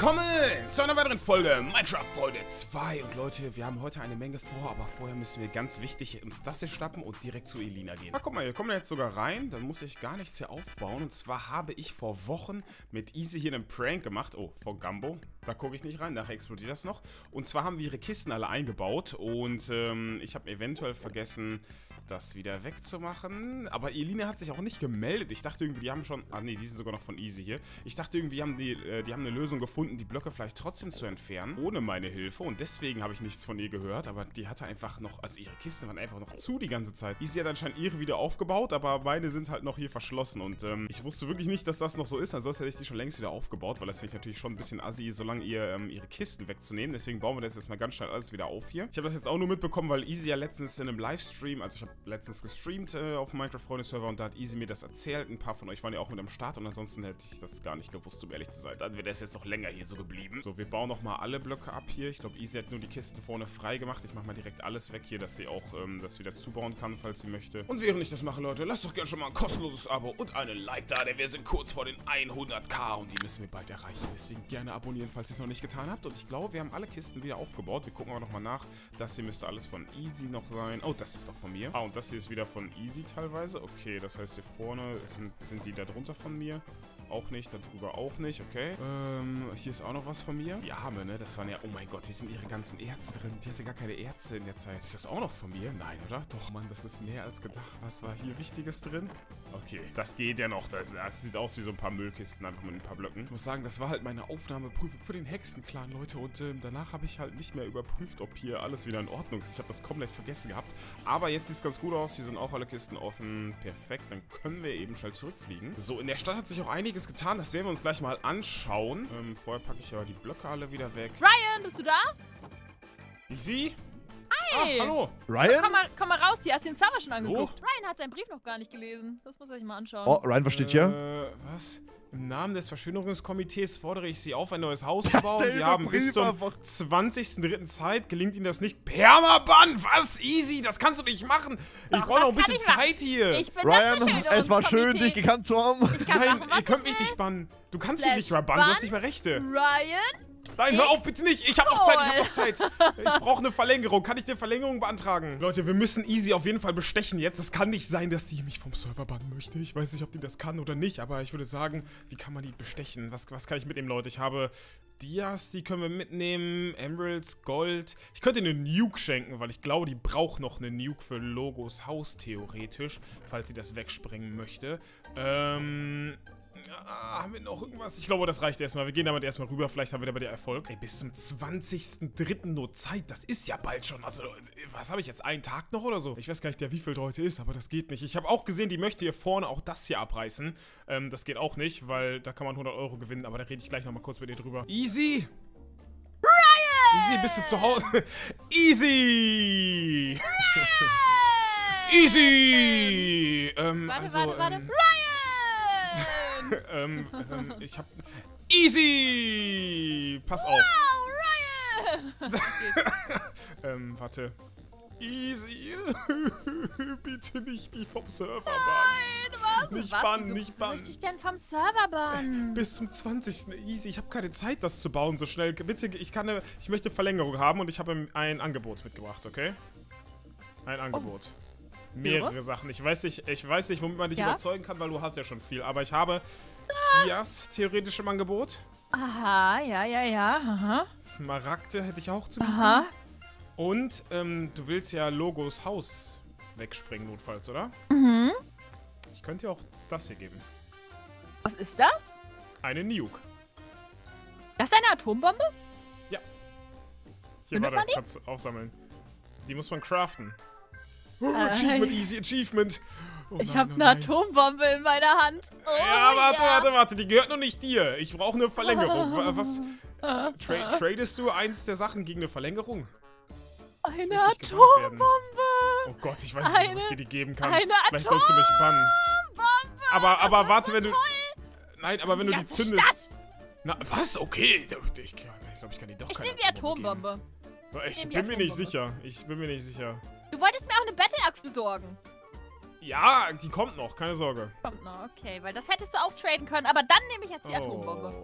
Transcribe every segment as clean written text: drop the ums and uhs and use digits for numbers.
Willkommen zu einer weiteren Folge Minecraft Freunde 2. Und Leute, wir haben heute eine Menge vor, aber vorher müssen wir ganz wichtig uns das hier schnappen und direkt zu Elina gehen. Na, guck mal, hier kommen wir jetzt sogar rein, dann muss ich gar nichts hier aufbauen. Und zwar habe ich vor Wochen mit Easy hier einen Prank gemacht. Oh, vor Gumbo. Da gucke ich nicht rein, nachher explodiert das noch. Und zwar haben wir ihre Kisten alle eingebaut und ich habe eventuell vergessen, das wieder wegzumachen. Aber Elina hat sich auch nicht gemeldet. Ich dachte irgendwie, die haben schon... Ah ne, die sind sogar noch von Easy hier. Ich dachte irgendwie, die haben eine Lösung gefunden, die Blöcke vielleicht trotzdem zu entfernen, ohne meine Hilfe. Und deswegen habe ich nichts von ihr gehört. Aber die hatte einfach noch... Also ihre Kisten waren einfach noch zu die ganze Zeit. Easy hat anscheinend ihre wieder aufgebaut, aber meine sind halt noch hier verschlossen. Und ich wusste wirklich nicht, dass das noch so ist. Ansonsten hätte ich die schon längst wieder aufgebaut, weil das finde ich natürlich schon ein bisschen assi, solange ihre Kisten wegzunehmen. Deswegen bauen wir das jetzt mal ganz schnell alles wieder auf hier. Ich habe das jetzt auch nur mitbekommen, weil Easy ja letztens in einem Livestream, also ich habe letztens gestreamt auf dem Minecraft-Freunde-Server und da hat Easy mir das erzählt. Ein paar von euch waren ja auch mit am Start und ansonsten hätte ich das gar nicht gewusst, um ehrlich zu sein. Dann wäre das jetzt noch länger hier so geblieben. So, wir bauen nochmal alle Blöcke ab hier. Ich glaube, Easy hat nur die Kisten vorne frei gemacht. Ich mache mal direkt alles weg hier, dass sie auch das wieder zubauen kann, falls sie möchte. Und während ich das mache, Leute, lasst doch gerne schon mal ein kostenloses Abo und eine Like da, denn wir sind kurz vor den 100.000 und die müssen wir bald erreichen. Deswegen gerne abonnieren, falls ihr es noch nicht getan habt. Und ich glaube, wir haben alle Kisten wieder aufgebaut. Wir gucken aber nochmal nach. Das hier müsste alles von Easy noch sein. Oh, das ist doch von mir. Ah, und das hier ist wieder von Easy teilweise. Okay, das heißt hier vorne sind die da drunter von mir. Auch nicht, da drüber auch nicht, okay. Hier ist auch noch was von mir. Die Arme, ne, das waren ja, oh mein Gott, hier sind ihre ganzen Erze drin. Die hatte gar keine Erze in der Zeit. Ist das auch noch von mir? Nein, oder? Doch, Mann, das ist mehr als gedacht. Was war hier Wichtiges drin? Okay, das geht ja noch. Das sieht aus wie so ein paar Müllkisten, einfach mit ein paar Blöcken. Ich muss sagen, das war halt meine Aufnahmeprüfung für den Hexenclan, Leute. Und danach habe ich halt nicht mehr überprüft, ob hier alles wieder in Ordnung ist. Ich habe das komplett vergessen gehabt. Aber jetzt sieht es ganz gut aus. Hier sind auch alle Kisten offen. Perfekt, dann können wir eben schnell zurückfliegen. So, in der Stadt hat sich auch einiges getan. Das werden wir uns gleich mal anschauen. Vorher packe ich aber die Blöcke alle wieder weg. Ryan, bist du da? Easy? Hi! Ah, hallo! Ryan? Komm mal raus hier, hast du den Server schon angeguckt? Ryan hat seinen Brief noch gar nicht gelesen. Das muss er sich mal anschauen. Oh, Ryan, was steht hier? Was? Im Namen des Verschönerungskomitees fordere ich Sie auf, ein neues Haus zu bauen. Sie haben bis zum 20.03. Zeit. Gelingt Ihnen das nicht? Permaban! Was? Easy, das kannst du nicht machen. Ich brauche noch ein bisschen Zeit hier. Ich bin Ryan, es war schön, dich gekannt zu haben. Nein, ihr könnt mich nicht bannen. Du kannst mich nicht mal bannen, du hast nicht mehr Rechte. Ryan? Nein, hör auf, bitte nicht. Ich hab noch Zeit, ich hab noch Zeit. Ich brauche eine Verlängerung. Kann ich eine Verlängerung beantragen? Leute, wir müssen Easy auf jeden Fall bestechen jetzt. Es kann nicht sein, dass die mich vom Server bannen möchte. Ich weiß nicht, ob die das kann oder nicht, aber ich würde sagen, wie kann man die bestechen? Was kann ich mitnehmen, Leute? Ich habe Dias, die können wir mitnehmen. Emeralds, Gold. Ich könnte eine Nuke schenken, weil ich glaube, die braucht noch eine Nuke für Logos Haus, theoretisch. Falls sie das wegsprengen möchte. Haben wir noch irgendwas? Ich glaube, das reicht erstmal. Wir gehen damit erstmal rüber. Vielleicht haben wir dabei Erfolg. Ey, bis zum 20.03. nur Zeit. Das ist ja bald schon. Also, was habe ich jetzt? Einen Tag noch oder so? Ich weiß gar nicht, wie viel heute ist, aber das geht nicht. Ich habe auch gesehen, die möchte hier vorne auch das hier abreißen. Das geht auch nicht, weil da kann man 100 Euro gewinnen. Aber da rede ich gleich nochmal kurz mit ihr drüber. Easy! Ryan! Easy, bist du zu Hause? Easy! Easy! Warte. Ryan! Ich hab... Easy! Pass auf. Wow, Ryan! Warte. Easy. Bitte nicht mich vom Server bannen. Nein, was? Nicht was? bannen, Wieso nicht bannen. möchte ich denn vom Server bannen? Bis zum 20. Easy, ich habe keine Zeit, das zu bauen so schnell. Bitte, ich möchte Verlängerung haben und ich habe ein Angebot mitgebracht, okay? Ein Angebot. Mehrere Sachen. Ich weiß nicht, womit man dich überzeugen kann, weil du hast ja schon viel. Aber ich habe Dias theoretisch im Angebot. Aha, ja. Aha. Smaragde hätte ich auch zu bieten. Aha. Und du willst ja Logos Haus wegspringen, notfalls, oder? Mhm. Ich könnte dir auch das hier geben. Was ist das? Eine Nuke. Das ist eine Atombombe? Ja. Hier, Findet man die? kannst du aufsammeln. Die muss man craften. Achievement, Easy Achievement. Oh, ich habe eine Atombombe in meiner Hand. Oh, ja, warte. Die gehört noch nicht dir. Ich brauche eine Verlängerung. Was? Tradest du eins der Sachen gegen eine Verlängerung? Eine Atombombe. Oh Gott, ich weiß nicht, ob ich dir die geben kann. Vielleicht sollst du mich bannen. Aber warte, wenn du... Nein, aber wenn du die zündest... Na, was? Okay. Ich glaube, ich kann die doch keine Ich nehme die Atombombe. Ich bin mir nicht sicher. Du wolltest mir auch eine Battle-Axt besorgen. Ja, die kommt noch, keine Sorge. Kommt noch, okay. Weil das hättest du auch traden können. Aber dann nehme ich jetzt die Atombombe.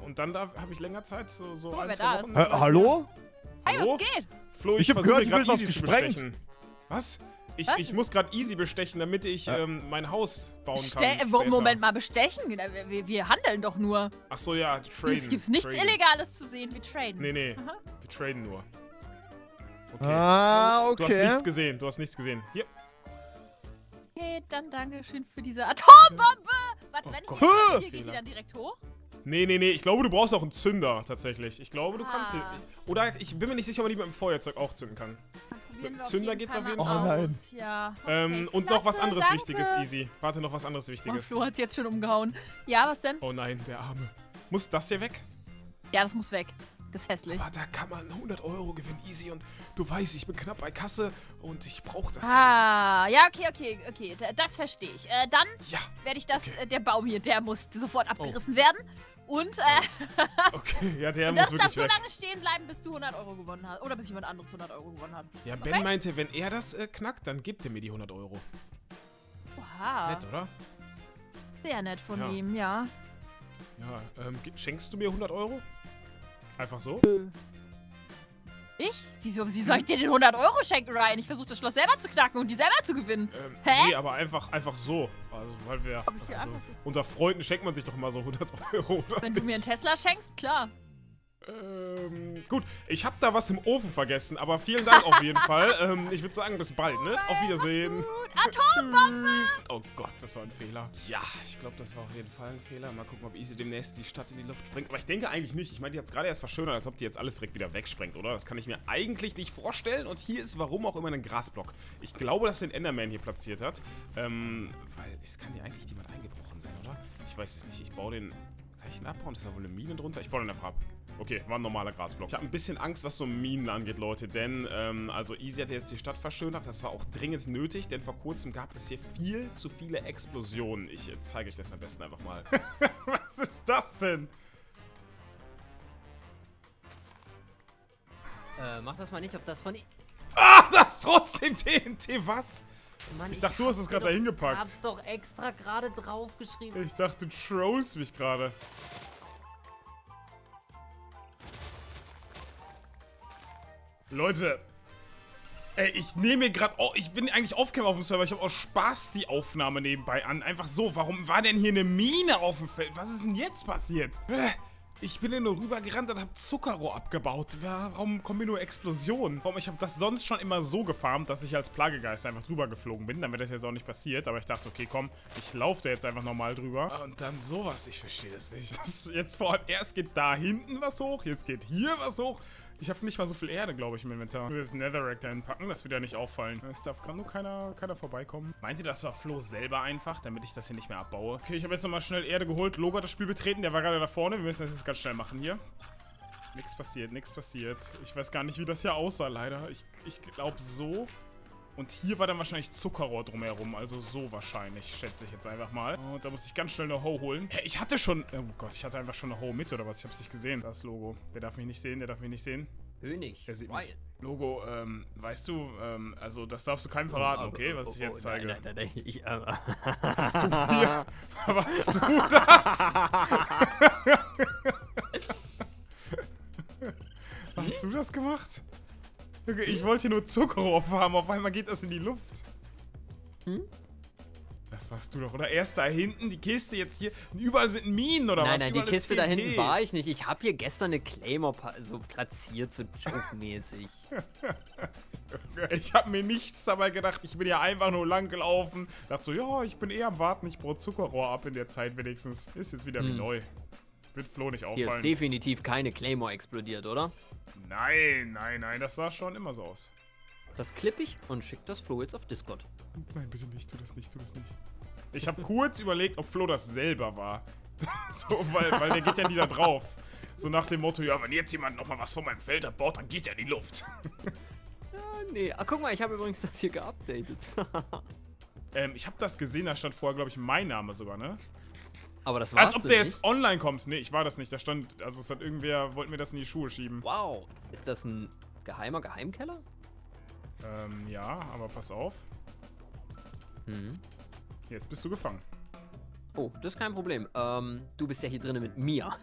Und dann habe ich länger Zeit, so Guck mal, ein, wer 2 da Wochen. ist. Hallo? Hey, Hallo? was geht? Flo, Ich hab versuche gehört, gerade hier wird was Easy zu gesprengt. bestechen. Was? Ich Was? muss gerade Easy bestechen, damit ich mein Haus bauen kann. später. Moment mal, bestechen? Wir handeln doch nur. Ach so, ja, traden. Es gibt nichts traden. Illegales zu sehen, wir traden. Nee. Aha. Wir traden nur. Okay. Ah, Du hast okay. nichts gesehen, du hast nichts gesehen. Hier. Okay, dann danke schön für diese Atombombe. Warte, Oh wenn ich Gott. die explodiere, geht die Fehler. dann direkt hoch? Nee. Ich glaube, du brauchst auch einen Zünder, tatsächlich. Ich glaube, du kannst... Ah. Oder ich bin mir nicht sicher, ob man die mit dem Feuerzeug auch zünden kann. Dann probieren wir Zünder auf jeden geht's Fall auf jeden mal Fall. aus. Ja, okay, Und noch was klasse, anderes danke. Wichtiges, Easy. Warte, noch was anderes Oh, Wichtiges. Flo hat's jetzt schon umgehauen. Ja, was denn? Oh nein, der Arme. Muss das hier weg? Ja, das muss weg. Das ist hässlich. Aber da kann man 100 € gewinnen, Easy. Und du weißt, ich bin knapp bei Kasse und ich brauche das Ah, ja, okay. Das verstehe ich. Dann Geld. Ja, werde ich das, okay. der Baum hier, der muss sofort abgerissen werden. Und, okay. Ja, der und muss das darf wirklich so weg. lange stehen bleiben, bis du 100 € gewonnen hast. Oder bis jemand anderes 100 € gewonnen hat. Ja, Ben Okay. meinte, wenn er das knackt, dann gibt er mir die 100 €. Oha. Nett, oder? Sehr nett von Ja. ihm, ja. Ja, schenkst du mir 100 €? Einfach so? Ich? Wieso soll ich dir den 100 € schenken, Ryan? Ich versuche das Schloss selber zu knacken und die selber zu gewinnen. Hä? Nee, aber einfach so. Also, weil wir... Ob ich dir Also, einfach so- unter Freunden schenkt man sich doch immer so 100 €, oder? Wenn du mir einen Tesla schenkst, klar. Gut, ich habe da was im Ofen vergessen, aber vielen Dank auf jeden Fall. Ich würde sagen, bis bald, ne? Auf Wiedersehen. Gut, Atombombe! Tschüss. Oh Gott, das war ein Fehler. Ja, ich glaube, das war auf jeden Fall ein Fehler. Mal gucken, ob Easy demnächst die Stadt in die Luft springt. Aber ich denke eigentlich nicht. Ich meine, die hat es gerade erst verschönert, als ob die jetzt alles direkt wieder wegsprengt, oder? Das kann ich mir eigentlich nicht vorstellen. Und hier ist warum auch immer ein Grasblock. Ich glaube, dass den Enderman hier platziert hat. Weil es kann ja eigentlich niemand eingebrochen sein, oder? Ich weiß es nicht. Ich baue den... Kann ich ihn abbauen? Ist da wohl eine Mine drunter? Ich baue den einfach ab. Okay, war ein normaler Grasblock. Ich habe ein bisschen Angst, was so Minen angeht, Leute, denn, also Easy hat jetzt die Stadt verschönert. Das war auch dringend nötig, denn vor kurzem gab es hier viel zu viele Explosionen. Ich zeige euch das am besten einfach mal. Was ist das denn? Mach das mal nicht, ob das von... Ah, das ist trotzdem TNT, was? Mann, Ich dachte, du hast es gerade dahin gepackt. Ich hab's doch extra gerade draufgeschrieben. Ich dachte, du trollst mich gerade. Leute, ey, ich nehme mir gerade... Oh, ich bin eigentlich off-cam auf dem Server. Ich habe aus Spaß die Aufnahme nebenbei an. Einfach so. Warum war denn hier eine Mine auf dem Feld? Was ist denn jetzt passiert? Ich bin hier nur rübergerannt und habe Zuckerrohr abgebaut. Warum kommen hier nur Explosionen? Warum? Ich habe das sonst schon immer so gefarmt, dass ich als Plagegeist einfach drüber geflogen bin, damit das jetzt auch nicht passiert. Aber ich dachte, okay, komm, ich laufe da jetzt einfach nochmal drüber. Und dann sowas, ich verstehe das nicht. Das jetzt vor allem, erst geht da hinten was hoch, jetzt geht hier was hoch. Ich habe nicht mal so viel Erde, glaube ich, im Inventar. Ich will das Netherrack da hinpacken, das wird ja nicht auffallen. Es darf gerade nur keiner vorbeikommen. Meint ihr, das war Flo selber einfach, damit ich das hier nicht mehr abbaue? Okay, ich habe jetzt nochmal schnell Erde geholt. Logo hat das Spiel betreten, der war gerade da vorne. Wir müssen das jetzt ganz schnell machen hier. Nichts passiert, nichts passiert. Ich weiß gar nicht, wie das hier aussah, leider. Ich glaube so. Und hier war dann wahrscheinlich Zuckerrohr drumherum. Also so wahrscheinlich, schätze ich jetzt einfach mal. Und da muss ich ganz schnell eine Hoe holen. Hä, ich hatte schon... Oh Gott, ich hatte einfach schon eine Hoe mit oder was? Ich hab's nicht gesehen. Das Logo. Der darf mich nicht sehen, der darf mich nicht sehen. König. Der sieht Ryan. mich. Logo, weißt du, also das darfst du keinem verraten, okay? Was ich jetzt zeige. Nein, ich, Hast du hier... Warst du das? Hast du das gemacht? Okay, ich wollte hier nur Zuckerrohr farmen, auf einmal geht das in die Luft. Das warst du doch, oder? Erst da hinten, die Kiste jetzt hier. Überall sind Minen, oder was? Nein, die Überall ist Kiste da TNT. hinten war ich nicht. Ich habe hier gestern eine Claymore so platziert, so joke-mäßig. Ich habe mir nichts dabei gedacht, ich bin ja einfach nur lang gelaufen. Dachte so, ja, ich bin eher am Warten, ich brauche Zuckerrohr ab in der Zeit wenigstens. Ist jetzt wieder wie neu. Wird Flo nicht Hier auffallen. ist definitiv keine Claymore explodiert, oder? Nein, das sah schon immer so aus. Das klipp ich und schick das Flo jetzt auf Discord. Nein, bitte nicht, tu das nicht, tu das nicht. Ich habe kurz überlegt, ob Flo das selber war. So, weil der geht ja nie da drauf. So nach dem Motto, ja, wenn jetzt jemand nochmal was von meinem Feld abbaut, dann geht er in die Luft. Nee, guck mal, ich habe übrigens das hier geupdatet. Ich habe das gesehen, da stand vorher, glaube ich, mein Name sogar, ne? Aber das war's Als ob der jetzt online kommt. Nee, ich war das nicht. Da stand, also es hat irgendwer, wollten mir das in die Schuhe schieben. Wow, ist das ein geheimer Geheimkeller? Ja, aber pass auf. Jetzt bist du gefangen. Oh, das ist kein Problem. Du bist ja hier drinnen mit mir.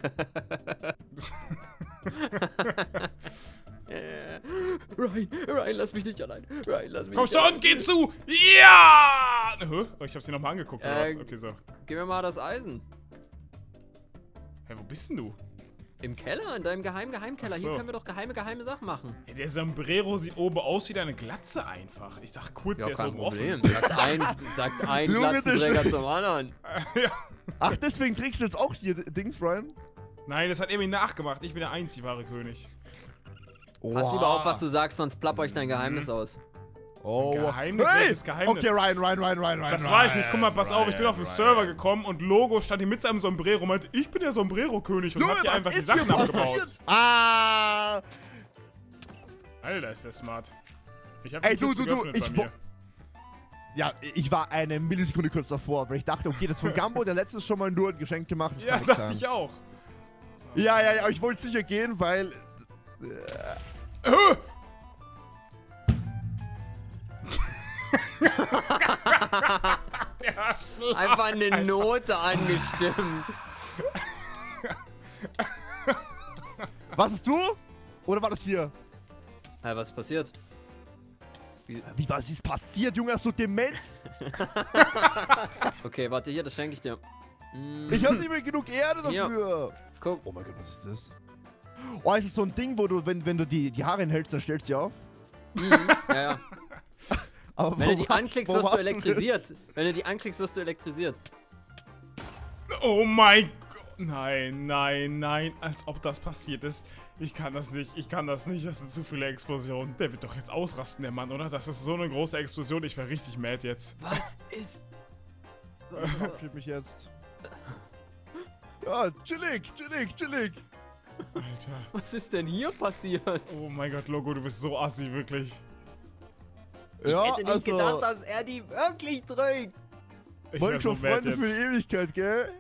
Ryan, lass mich nicht allein. Ryan, lass mich Komm nicht allein. schon, geh zu! Ja! Oh, ich hab sie nochmal angeguckt, oder was? Okay, so. Gib mir mal das Eisen. Hä, wo bist denn du? Im Keller, in deinem Geheimkeller. Ach so. Hier können wir doch geheime Sachen machen. Hey, der Sombrero sieht oben aus wie deine Glatze einfach. Ich dachte kurz, der ist kein oben Problem. offen. Sagt ein Junge, Glatzenträger zum anderen. Ja. Ach, deswegen trägst du jetzt auch hier Dings, Ryan? Nein, das hat er mir nachgemacht. Ich bin der einzig wahre König. Pass lieber auf, was du sagst, sonst plapp euch dein Geheimnis aus. Oh. Geheimnis? Hey! Welches Geheimnis? Okay, Ryan. Das war ich nicht. Guck mal, pass auf, ich bin auf den Server gekommen und Logo stand hier mit seinem Sombrero und meinte, ich bin der Sombrero-König und hat hier einfach die Sachen abgebaut. Ah! Alter, ist der smart. Ich hab Ey, die Kiste geöffnet bei mir. Ja, ich war eine Millisekunde kurz davor, aber ich dachte, okay, das von Gambo, der letztes schon mal nur ein Geschenk gemacht. Das Ja, kann nicht dachte sein. ich auch. Ja, aber ich wollte sicher gehen, weil... Einfach eine Note angestimmt. Was hast du? Oder war das hier? Hey, was ist passiert? Wie was ist passiert, Junge? Hast du dement? Okay, warte hier, das schenke ich dir. Ich hab nicht mehr genug Erde Hier. dafür. Guck. Oh mein Gott, was ist das? Oh, ist das so ein Ding, wo du, wenn du die Haare hinhältst, dann stellst du sie auf? Ja. Aber Wenn du wo die war's- anklickst, wo wirst du war's denn elektrisiert. Wenn du die anklickst, wirst du elektrisiert. Oh mein Gott. Nein. Als ob das passiert ist. Ich kann das nicht. Das sind zu viele Explosionen. Der wird doch jetzt ausrasten, der Mann, oder? Das ist so eine große Explosion. Ich wäre richtig mad jetzt. Was ist... Verabschied mich jetzt. Ja, chillig. Alter. Was ist denn hier passiert? Oh mein Gott, Logo, du bist so assi, wirklich. Ja, Ich hätte nicht gedacht, dass er die wirklich drückt. Ich wär so Minecraft mad Freunde für die jetzt. Ewigkeit, gell?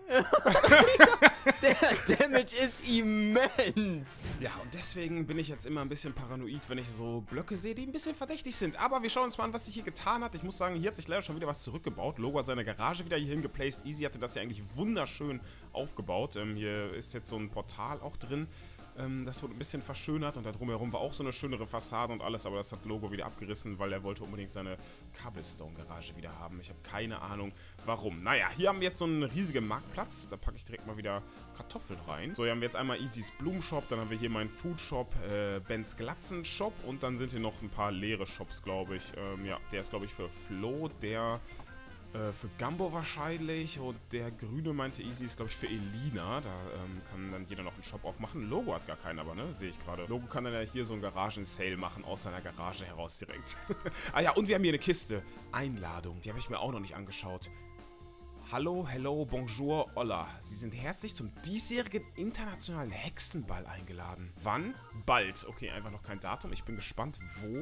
Der Damage ist immens. Ja, und deswegen bin ich jetzt immer ein bisschen paranoid, wenn ich so Blöcke sehe, die ein bisschen verdächtig sind. Aber wir schauen uns mal an, was sich hier getan hat. Ich muss sagen, hier hat sich leider schon wieder was zurückgebaut. Logo hat seine Garage wieder hier hingeplaced. Easy hatte das ja eigentlich wunderschön aufgebaut. Hier ist jetzt so ein Portal auch drin. Das wurde ein bisschen verschönert und da drumherum war auch so eine schönere Fassade und alles, aber das hat Logo wieder abgerissen, weil er wollte unbedingt seine Cobblestone-Garage wieder haben. Ich habe keine Ahnung, warum. Naja, hier haben wir jetzt so einen riesigen Marktplatz. Da packe ich direkt mal wieder Kartoffeln rein. So, hier haben wir jetzt einmal Easys Blumenshop, dann haben wir hier meinen Foodshop, Bens Glatzen-Shop und dann sind hier noch ein paar leere Shops, glaube ich. Ja, der ist, glaube ich, für Flo, der... für Gambo wahrscheinlich und der grüne, meinte Easy, ist glaube ich für Elina. Da kann dann jeder noch einen Shop aufmachen. Logo hat gar keinen, aber ne, sehe ich gerade. Logo kann dann ja hier so einen Garagen-Sale machen, aus seiner Garage heraus direkt. Ah ja, und wir haben hier eine Kiste. Einladung, die habe ich mir auch noch nicht angeschaut. Hallo, hello, bonjour, hola. Sie sind herzlich zum diesjährigen internationalen Hexenball eingeladen. Wann? Bald. Okay, einfach noch kein Datum. Ich bin gespannt, wo...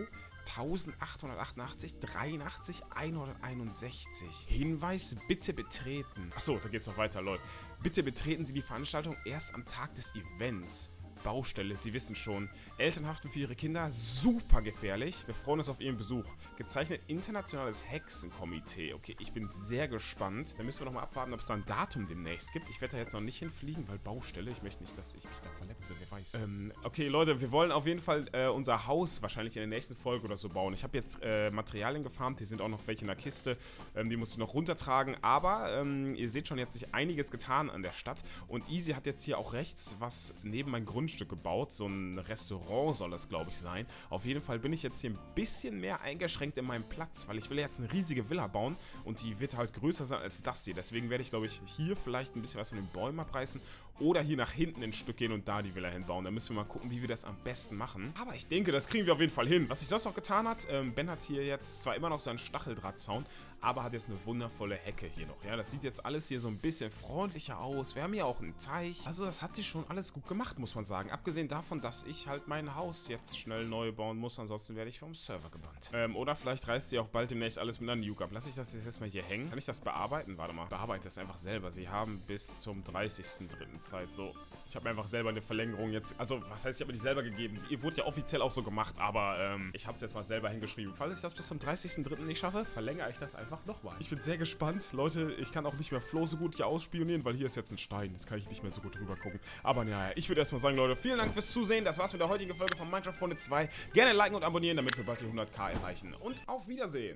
1888, 83, 161. Hinweis, bitte betreten. Achso, da geht's noch weiter, Leute. Bitte betreten Sie die Veranstaltung erst am Tag des Events. Baustelle, Sie wissen schon. Eltern haften für ihre Kinder, super gefährlich. Wir freuen uns auf Ihren Besuch. Gezeichnet Internationales Hexenkomitee. Okay, ich bin sehr gespannt. Dann müssen wir noch mal abwarten, ob es da ein Datum demnächst gibt. Ich werde da jetzt noch nicht hinfliegen, weil Baustelle. Ich möchte nicht, dass ich mich da verletze, wer weiß. Okay, Leute, wir wollen auf jeden Fall unser Haus wahrscheinlich in der nächsten Folge oder so bauen. Ich habe jetzt Materialien gefarmt. Hier sind auch noch welche in der Kiste. Die muss ich noch runtertragen. Aber ihr seht schon, jetzt sich einiges getan an der Stadt. Und Easy hat jetzt hier auch rechts was neben mein Grundstück gebaut. So ein Restaurant soll das, glaube ich, sein. Auf jeden Fall bin ich jetzt hier ein bisschen mehr eingeschränkt in meinem Platz, weil ich will jetzt eine riesige Villa bauen und die wird halt größer sein als das hier. Deswegen werde ich, glaube ich, hier vielleicht ein bisschen was von den Bäumen abreißen oder hier nach hinten ein Stück gehen und da die Villa hinbauen. Da müssen wir mal gucken, wie wir das am besten machen. Aber ich denke, das kriegen wir auf jeden Fall hin. Was sich sonst noch getan hat, Ben hat hier jetzt zwar immer noch so einen Stacheldrahtzaun, aber hat jetzt eine wundervolle Hecke hier noch. Ja, das sieht jetzt alles hier so ein bisschen freundlicher aus. Wir haben hier auch einen Teich. Also das hat sich schon alles gut gemacht, muss man sagen. Abgesehen davon, dass ich halt mein Haus jetzt schnell neu bauen muss, ansonsten werde ich vom Server gebannt. Oder vielleicht reißt sie auch bald demnächst alles mit einer Nuke ab. Lass ich das jetzt mal hier hängen? Kann ich das bearbeiten? Warte mal. Bearbeite das einfach selber. Sie haben bis zum 30.03. Zeit. So, ich habe mir einfach selber eine Verlängerung jetzt, also was heißt, ich habe mir die selber gegeben. Die wurde ja offiziell auch so gemacht, aber ich habe es jetzt mal selber hingeschrieben. Falls ich das bis zum 30.03. nicht schaffe, verlängere ich das einfach nochmal. Ich bin sehr gespannt. Leute, ich kann auch nicht mehr Flo so gut hier ausspionieren, weil hier ist jetzt ein Stein. Jetzt kann ich nicht mehr so gut drüber gucken. Aber naja, ich würde erstmal sagen, Leute, vielen Dank fürs Zusehen. Das war's mit der heutigen Folge von Minecraft Freunde 2. Gerne liken und abonnieren, damit wir bald die 100.000 erreichen. Und auf Wiedersehen.